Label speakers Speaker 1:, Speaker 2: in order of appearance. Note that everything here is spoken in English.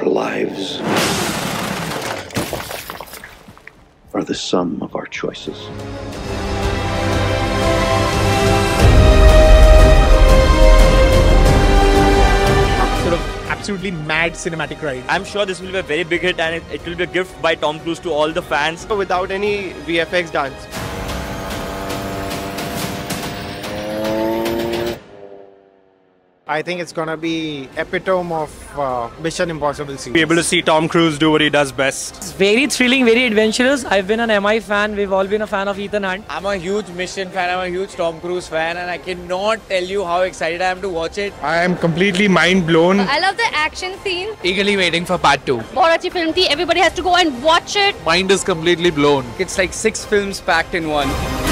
Speaker 1: Our lives are the sum of our choices.
Speaker 2: Sort of absolutely mad cinematic ride.
Speaker 3: I'm sure this will be a very big hit, and it will be a gift by Tom Cruise to all the fans.
Speaker 4: Without any VFX dance.
Speaker 5: I think it's gonna be epitome of Mission Impossible series.
Speaker 2: Be able to see Tom Cruise do what he does best.
Speaker 6: It's very thrilling, very adventurous. I've been an MI fan. We've all been a fan of Ethan Hunt.
Speaker 7: I'm a huge Mission fan. I'm a huge Tom Cruise fan, and I cannot tell you how excited I am to watch it.
Speaker 2: I am completely mind blown.
Speaker 8: I love the action scene.
Speaker 7: Eagerly waiting for part 2.
Speaker 8: बहुत अच्छी film थी. Everybody has to go and watch it.
Speaker 7: Mind is completely blown. It's like 6 films packed in one.